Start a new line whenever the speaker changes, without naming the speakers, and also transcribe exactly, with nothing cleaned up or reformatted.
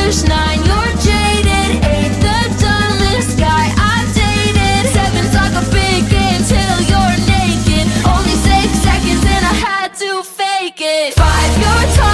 douche. Nine, you're jaded. Eight, the dumbest guy I've dated. Seven's like a big game till you're naked. Only six seconds and I had to fake it. Five, you're tired.